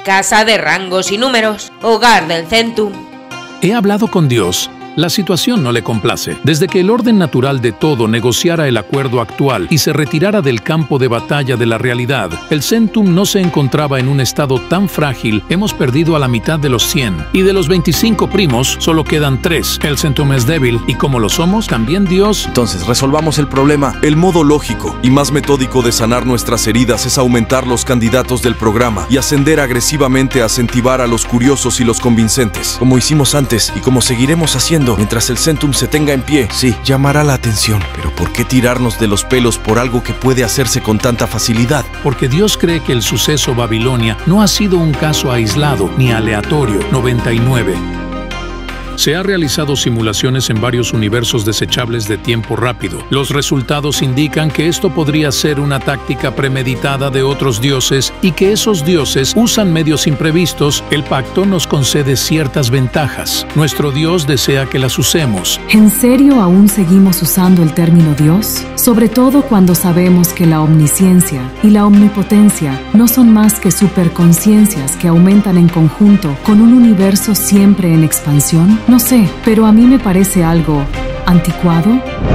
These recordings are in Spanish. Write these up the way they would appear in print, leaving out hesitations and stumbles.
casa de rangos y números, hogar del centum. He hablado con Dios. La situación no le complace. Desde que el orden natural de todo negociara el acuerdo actual y se retirara del campo de batalla de la realidad, el centum no se encontraba en un estado tan frágil. Hemos perdido a la mitad de los 100. Y de los 25 primos, solo quedan 3. El centum es débil y como lo somos, también Dios... Entonces, resolvamos el problema. El modo lógico y más metódico de sanar nuestras heridas es aumentar los candidatos del programa y ascender agresivamente a incentivar a los curiosos y los convincentes, como hicimos antes y como seguiremos haciendo mientras el centum se tenga en pie. Sí, llamará la atención, pero ¿por qué tirarnos de los pelos por algo que puede hacerse con tanta facilidad? Porque Dios cree que el suceso Babilonia no ha sido un caso aislado ni aleatorio. 99. Se ha realizado simulaciones en varios universos desechables de tiempo rápido. Los resultados indican que esto podría ser una táctica premeditada de otros dioses y que esos dioses usan medios imprevistos. El pacto nos concede ciertas ventajas. Nuestro Dios desea que las usemos. ¿En serio aún seguimos usando el término Dios? Sobre todo cuando sabemos que la omnisciencia y la omnipotencia no son más que superconciencias que aumentan en conjunto con un universo siempre en expansión. No sé, pero a mí me parece algo anticuado.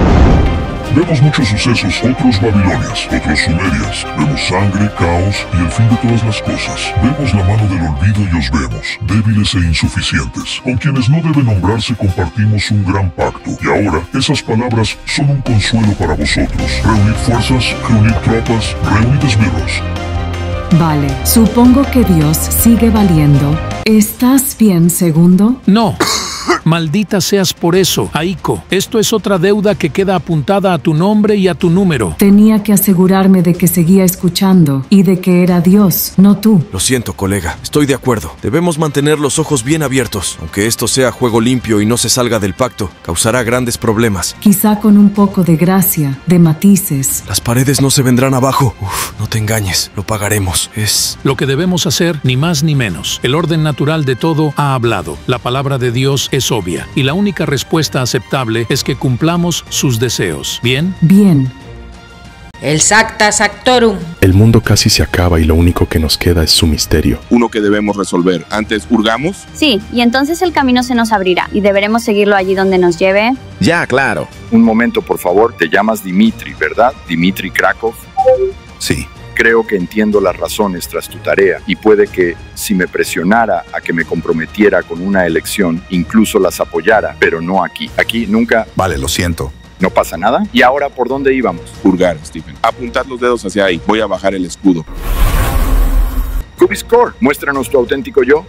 Vemos muchos sucesos, otros babilonias, otros sumerias. Vemos sangre, caos y el fin de todas las cosas. Vemos la mano del olvido y os vemos, débiles e insuficientes. Con quienes no debe nombrarse compartimos un gran pacto. Y ahora, esas palabras son un consuelo para vosotros. Reunid fuerzas, reunid tropas, reunid esbirros. Vale, supongo que Dios sigue valiendo. ¿Estás bien, segundo? No. Maldita seas por eso, Aiko. Esto es otra deuda que queda apuntada a tu nombre y a tu número. Tenía que asegurarme de que seguía escuchando y de que era Dios, no tú. Lo siento, colega. Estoy de acuerdo. Debemos mantener los ojos bien abiertos. Aunque esto sea juego limpio y no se salga del pacto, causará grandes problemas. Quizá con un poco de gracia, de matices. Las paredes no se vendrán abajo. No te engañes. Lo pagaremos. Es lo que debemos hacer, ni más ni menos. El orden natural de todo ha hablado. La palabra de Dios es obvia, y la única respuesta aceptable es que cumplamos sus deseos. ¿Bien? Bien. El Sacta Sactorum. El mundo casi se acaba y lo único que nos queda es su misterio. Uno que debemos resolver. Antes, ¿hurgamos? Sí, y entonces el camino se nos abrirá y deberemos seguirlo allí donde nos lleve. Ya, claro. Un momento, por favor. Te llamas Dimitri, ¿verdad? Dimitri Krakov. Sí. Creo que entiendo las razones tras tu tarea y puede que, si me presionara a que me comprometiera con una elección, incluso las apoyara, pero no aquí. Aquí nunca... Vale, lo siento. ¿No pasa nada? ¿Y ahora por dónde íbamos? Hurgar, Stephen. Apuntad los dedos hacia ahí. Voy a bajar el escudo. Cubiscore, muéstranos tu auténtico yo.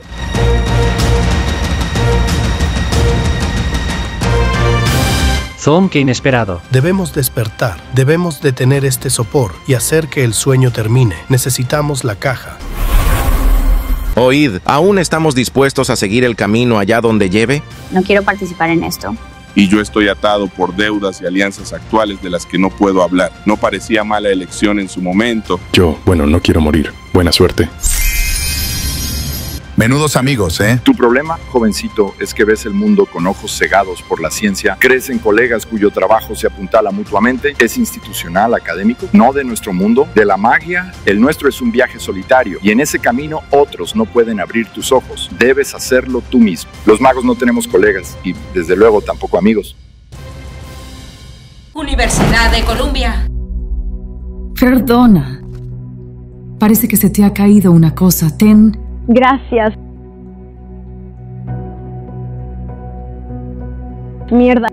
Zoom, qué inesperado. Debemos despertar, debemos detener este sopor y hacer que el sueño termine. Necesitamos la caja. Oíd, ¿aún estamos dispuestos a seguir el camino allá donde lleve? No quiero participar en esto. Y yo estoy atado por deudas y alianzas actuales de las que no puedo hablar. No parecía mala elección en su momento. Bueno, no quiero morir. Buena suerte. Menudos amigos, ¿eh? Tu problema, jovencito, es que ves el mundo con ojos cegados por la ciencia, crees en colegas cuyo trabajo se apuntala mutuamente, es institucional, académico, no de nuestro mundo, de la magia. El nuestro es un viaje solitario y en ese camino otros no pueden abrir tus ojos. Debes hacerlo tú mismo. Los magos no tenemos colegas y, desde luego, tampoco amigos. Universidad de Columbia. Perdona. Parece que se te ha caído una cosa. Ten... Gracias. Mierda.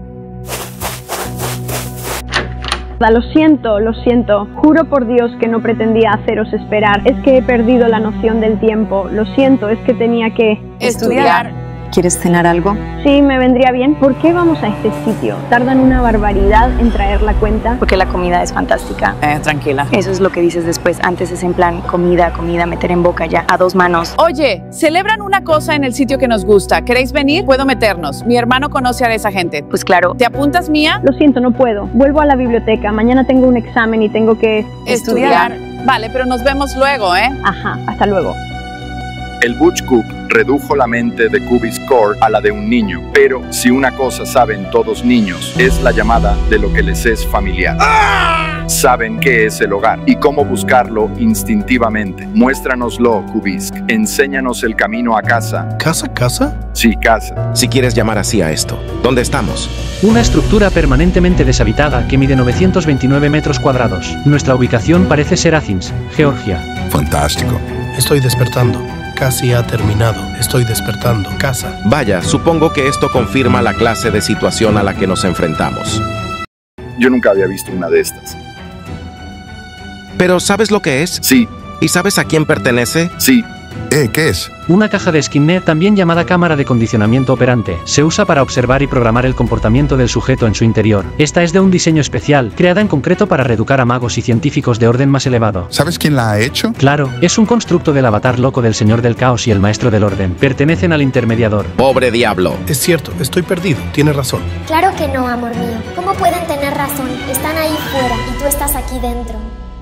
Lo siento, lo siento. Juro por Dios que no pretendía haceros esperar. Es que he perdido la noción del tiempo. Lo siento, es que tenía que... Estudiar. ¿Quieres cenar algo? Sí, me vendría bien. ¿Por qué vamos a este sitio? ¿Tardan una barbaridad en traer la cuenta? Porque la comida es fantástica. Tranquila. Eso es lo que dices después. Antes es en plan comida, meter en boca ya, a dos manos. Oye, celebran una cosa en el sitio que nos gusta. ¿Queréis venir? Puedo meternos. Mi hermano conoce a esa gente. Pues claro. ¿Te apuntas, Mía? Lo siento, no puedo. Vuelvo a la biblioteca. Mañana tengo un examen y tengo que... Estudiar. Vale, pero nos vemos luego, ¿eh? Ajá, hasta luego. El Butch Cook redujo la mente de Cubiscore a la de un niño, pero si una cosa saben todos niños, es la llamada de lo que les es familiar. ¡Ah! saben qué es el hogar y cómo buscarlo instintivamente. Muéstranoslo, Kubisk. Enséñanos el camino a casa. ¿Casa? Sí, casa. Si quieres llamar así a esto. ¿Dónde estamos? Una estructura permanentemente deshabitada que mide 929 metros cuadrados. Nuestra ubicación parece ser Athens, Georgia. Fantástico. Estoy despertando. Casi ha terminado. Estoy despertando. Casa. Vaya, supongo que esto confirma la clase de situación a la que nos enfrentamos. Yo nunca había visto una de estas. ¿Pero sabes lo que es? Sí. ¿Y sabes a quién pertenece? Sí. ¿Qué es? Una caja de Skinner, también llamada cámara de condicionamiento operante, se usa para observar y programar el comportamiento del sujeto en su interior. Esta es de un diseño especial, creada en concreto para reeducar a magos y científicos de orden más elevado. ¿Sabes quién la ha hecho? Claro, es un constructo del avatar loco del Señor del Caos y el Maestro del Orden. Pertenecen al intermediador. ¡Pobre diablo! Es cierto, estoy perdido. Tienes razón. Claro que no, amor mío. ¿Cómo pueden tener razón? Están ahí fuera y tú estás aquí dentro.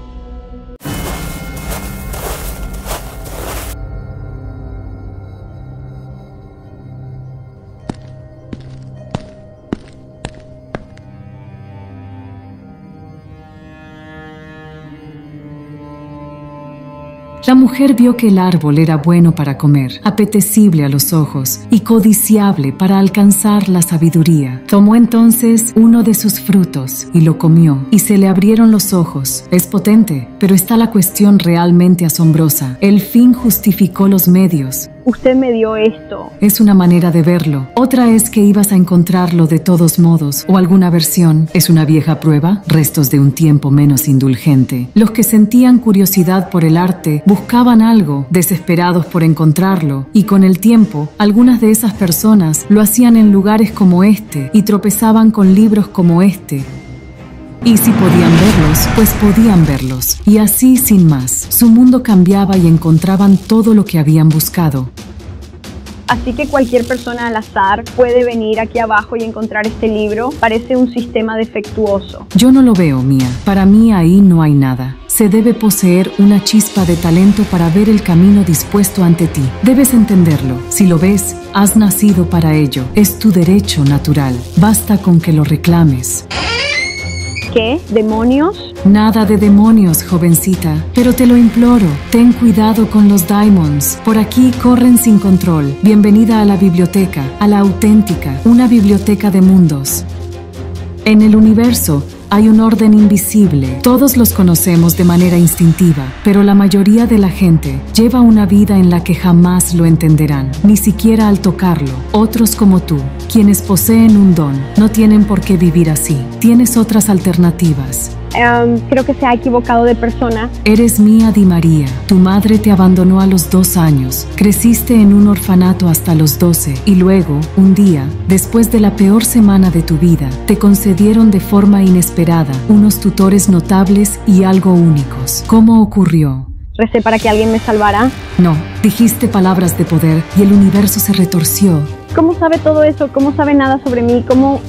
La mujer vio que el árbol era bueno para comer, apetecible a los ojos y codiciable para alcanzar la sabiduría. Tomó entonces uno de sus frutos y lo comió, y se le abrieron los ojos. Es potente, pero está la cuestión realmente asombrosa. El fin justificó los medios. Usted me dio esto. Es una manera de verlo. Otra es que ibas a encontrarlo de todos modos, o alguna versión. Es una vieja prueba, restos de un tiempo menos indulgente. Los que sentían curiosidad por el arte buscaban algo, desesperados por encontrarlo, y con el tiempo, algunas de esas personas lo hacían en lugares como este y tropezaban con libros como este. Y si podían verlos, pues podían verlos. Y así sin más. Su mundo cambiaba y encontraban todo lo que habían buscado. Así que cualquier persona al azar puede venir aquí abajo y encontrar este libro. Parece un sistema defectuoso. Yo no lo veo, Mía. Para mí ahí no hay nada. Se debe poseer una chispa de talento para ver el camino dispuesto ante ti. Debes entenderlo. Si lo ves, has nacido para ello. Es tu derecho natural. Basta con que lo reclames. ¿Qué? ¿Demonios? Nada de demonios, jovencita. Pero te lo imploro, ten cuidado con los Daimons. Por aquí corren sin control. Bienvenida a la biblioteca, a la auténtica, una biblioteca de mundos. En el universo hay un orden invisible. Todos los conocemos de manera instintiva, pero la mayoría de la gente lleva una vida en la que jamás lo entenderán, ni siquiera al tocarlo. Otros como tú, quienes poseen un don, no tienen por qué vivir así. Tienes otras alternativas. Creo que se ha equivocado de persona. Eres Mía Di María. Tu madre te abandonó a los 2 años. Creciste en un orfanato hasta los 12 y luego, un día, después de la peor semana de tu vida, te concedieron de forma inesperada unos tutores notables y algo únicos. ¿Cómo ocurrió? ¿Recé para que alguien me salvara? No, dijiste palabras de poder y el universo se retorció. ¿Cómo sabe todo eso? ¿Cómo sabe nada sobre mí? ¿Cómo...?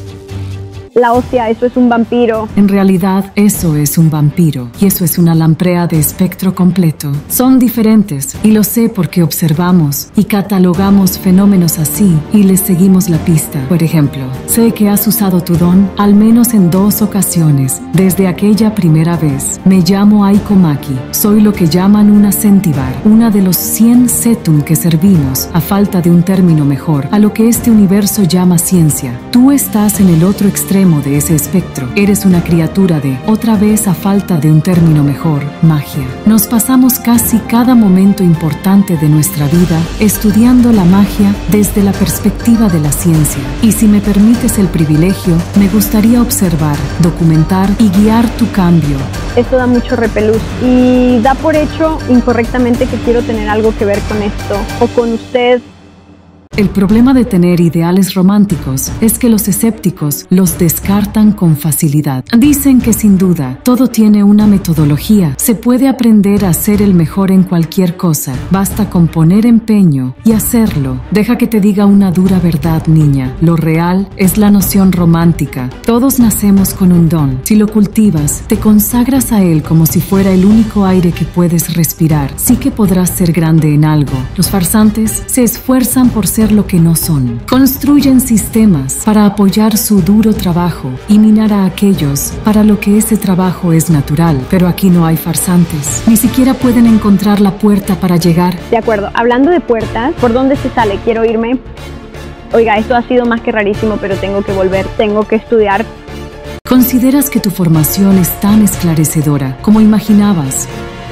La hostia, eso es un vampiro. En realidad, eso es un vampiro y eso es una lamprea de espectro completo. Son diferentes y lo sé porque observamos y catalogamos fenómenos así y les seguimos la pista. Por ejemplo, sé que has usado tu don al menos en 2 ocasiones desde aquella primera vez. Me llamo Aiko Maki. Soy lo que llaman una Centibar, una de los 100 Setum que servimos, a falta de un término mejor, a lo que este universo llama ciencia. Tú estás en el otro extremo de ese espectro. Eres una criatura de, otra vez a falta de un término mejor, magia. Nos pasamos casi cada momento importante de nuestra vida estudiando la magia desde la perspectiva de la ciencia. Y si me permites el privilegio, me gustaría observar, documentar y guiar tu cambio. Esto da mucho repelús y da por hecho incorrectamente que quiero tener algo que ver con esto o con usted. El problema de tener ideales románticos es que los escépticos los descartan con facilidad. Dicen que sin duda todo tiene una metodología. Se puede aprender a ser el mejor en cualquier cosa. Basta con poner empeño y hacerlo. Deja que te diga una dura verdad, niña. Lo real es la noción romántica. Todos nacemos con un don. Si lo cultivas, te consagras a él como si fuera el único aire que puedes respirar. Sí que podrás ser grande en algo. Los farsantes se esfuerzan por ser ser lo que no son. Construyen sistemas para apoyar su duro trabajo y minar a aquellos para lo que ese trabajo es natural. Pero aquí no hay farsantes. Ni siquiera pueden encontrar la puerta para llegar. De acuerdo, hablando de puertas, ¿por dónde se sale? Quiero irme. Oiga, esto ha sido más que rarísimo, pero tengo que volver, tengo que estudiar. ¿Consideras que tu formación es tan esclarecedora como imaginabas?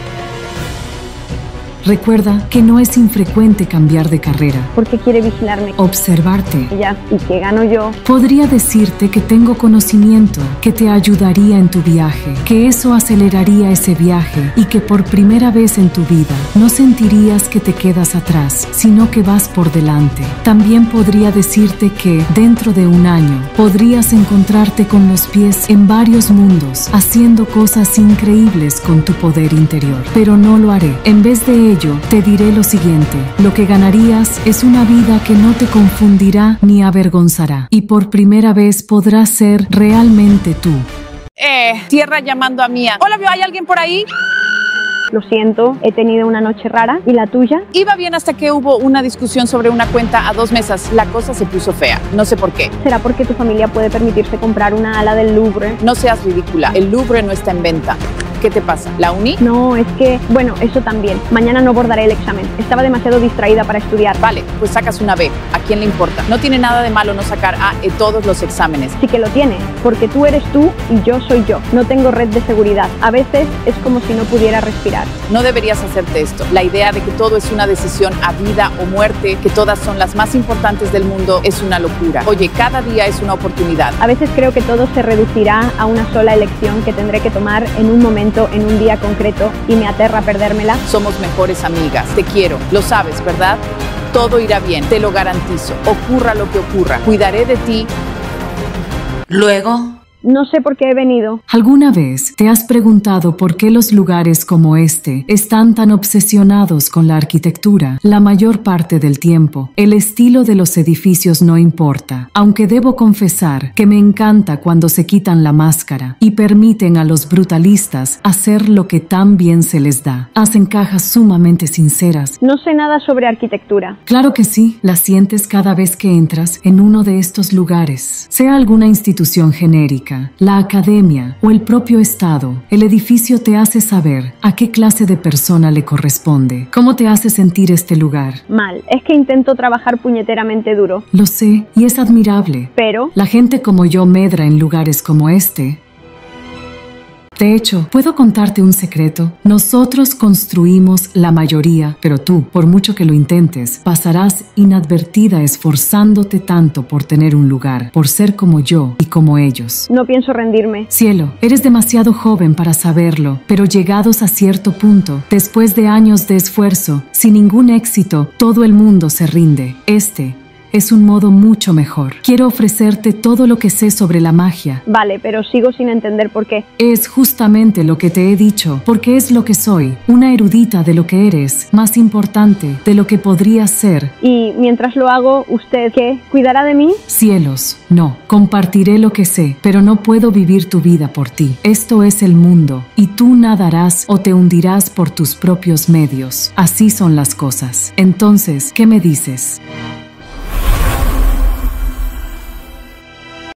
Recuerda que no es infrecuente cambiar de carrera. ¿Por qué quiere vigilarme? Observarte. Ya, ¿y qué gano yo? Podría decirte que tengo conocimiento que te ayudaría en tu viaje, que eso aceleraría ese viaje y que por primera vez en tu vida no sentirías que te quedas atrás, sino que vas por delante. También podría decirte que dentro de un año podrías encontrarte con los pies en varios mundos, haciendo cosas increíbles con tu poder interior. Pero no lo haré. En vez de ello, te diré lo siguiente: lo que ganarías es una vida que no te confundirá ni avergonzará, y por primera vez podrás ser realmente tú. Tierra llamando a Mía. Hola, ¿hay alguien por ahí? Lo siento, he tenido una noche rara. ¿Y la tuya? Iba bien hasta que hubo una discusión sobre una cuenta a 2 mesas. La cosa se puso fea. No sé por qué. ¿Será porque tu familia puede permitirse comprar una ala del Louvre? No seas ridícula. El Louvre no está en venta. ¿Qué te pasa? ¿La uni? No, es que, bueno, eso también. Mañana no abordaré el examen. Estaba demasiado distraída para estudiar. Vale, pues sacas una B. ¿A quién le importa? No tiene nada de malo no sacar A en todos los exámenes. Sí que lo tiene, porque tú eres tú y yo soy yo. No tengo red de seguridad. A veces es como si no pudiera respirar. No deberías hacerte esto. La idea de que todo es una decisión a vida o muerte, que todas son las más importantes del mundo, es una locura. Oye, cada día es una oportunidad. A veces creo que todo se reducirá a una sola elección que tendré que tomar en un momento, en un día concreto, y me aterra perdérmela. Somos mejores amigas. Te quiero. Lo sabes, ¿verdad? Todo irá bien. Te lo garantizo. Ocurra lo que ocurra. Cuidaré de ti. Luego... No sé por qué he venido. ¿Alguna vez te has preguntado por qué los lugares como este están tan obsesionados con la arquitectura? La mayor parte del tiempo, el estilo de los edificios no importa, aunque debo confesar que me encanta cuando se quitan la máscara y permiten a los brutalistas hacer lo que tan bien se les da. Hacen cajas sumamente sinceras. No sé nada sobre arquitectura. Claro que sí, la sientes cada vez que entras en uno de estos lugares. Sea alguna institución genérica, la academia o el propio Estado, el edificio te hace saber a qué clase de persona le corresponde. ¿Cómo te hace sentir este lugar? Mal. Es que intento trabajar puñeteramente duro. Lo sé, y es admirable. Pero... la gente como yo medra en lugares como este. De hecho, ¿puedo contarte un secreto? Nosotros construimos la mayoría, pero tú, por mucho que lo intentes, pasarás inadvertida esforzándote tanto por tener un lugar, por ser como yo y como ellos. No pienso rendirme. Cielo, eres demasiado joven para saberlo, pero llegados a cierto punto, después de años de esfuerzo, sin ningún éxito, todo el mundo se rinde. Es un modo mucho mejor. Quiero ofrecerte todo lo que sé sobre la magia. Vale, pero sigo sin entender por qué. Es justamente lo que te he dicho, porque es lo que soy, una erudita de lo que eres, más importante de lo que podrías ser. Y mientras lo hago, ¿usted qué? ¿Cuidará de mí? Cielos, no. Compartiré lo que sé, pero no puedo vivir tu vida por ti. Esto es el mundo, y tú nadarás o te hundirás por tus propios medios. Así son las cosas. Entonces, ¿qué me dices?